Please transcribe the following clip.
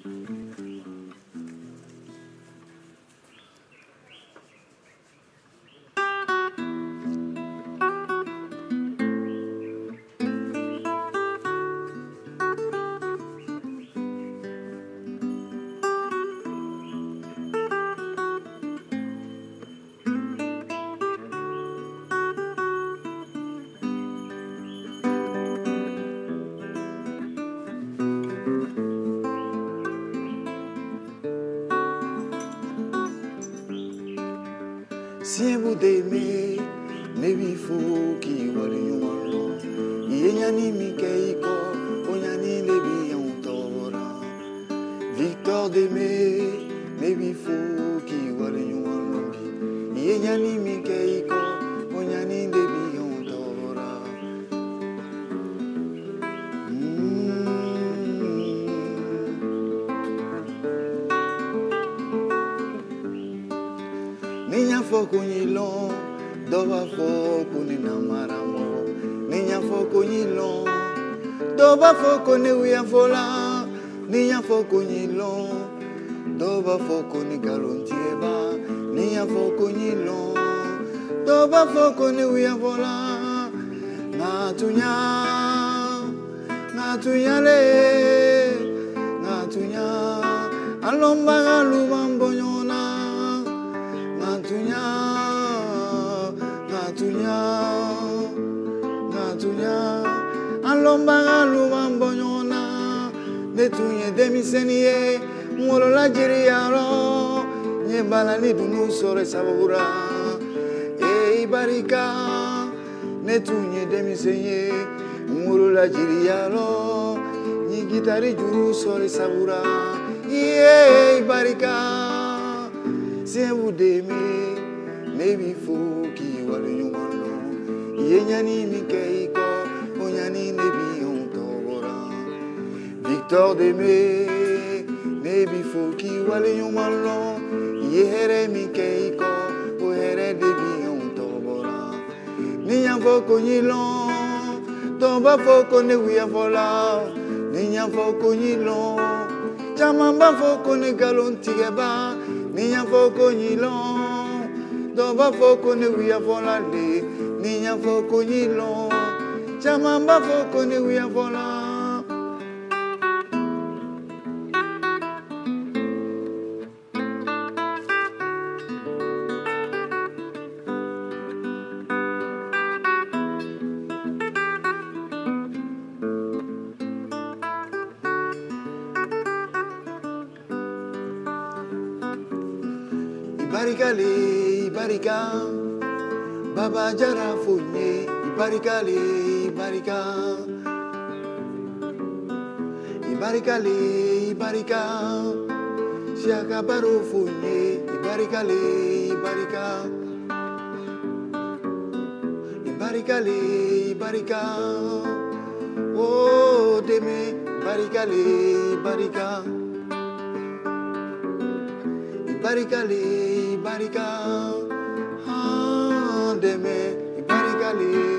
Si vous m'aimez, maybe faut qui wali yumalo. Yenyani mikeiko, onyani lebi ontora. Victor d'aimer, maybe faut qui wali yumalo. Yenyani mikeiko, onyani lebi ontora. Niña foco nyilon, doba foco ni namaramo. Niña foco nyilon, doba foco ni wiafola. Niña foco nyilon, doba foco ni galontieba. Niña foco nyilon, doba foco ni wiafola. Ngatunya, ngatunya le, ngatunya. Alomba galubambonyona. Ngatunya, ngatunya, ngatunya. Alomba galubambonyona. Netunye demiseniye, mwolo la jiriaro. Nye balani dunu sore sabura. Ibarika. Netunye demiseniye, mwolo la jiriaro. Nye gitari juru sore sabura. Ibarika. Si vous m'aimez, maybe faut qui wali yumalo. Yenyani mikeiko, onyani nebi ontobora. Victor d'aimer, maybe faut qui wali yumalo. Yehere mikeiko, ohere debi ontobora. Ninya foko nyilon, tomba foko ne wiafola. Ninya foko nyilon, chamamba foko ne galontigeba. Niña foco nyilon, doba foco ne wia fola le. Niña foco nyilon, chamamba foco ne wia fola. Ibarikale, ibarika, Baba Jara Funye, ibarikale, ibarika. Ibarikale, ibarika, Siaka Baro Funye, ibarikale, ibarika. Ibarikale, ibarika, oh deme, ibarikale, ibarika. Ibarikale, ibarika, deme, ibarikale.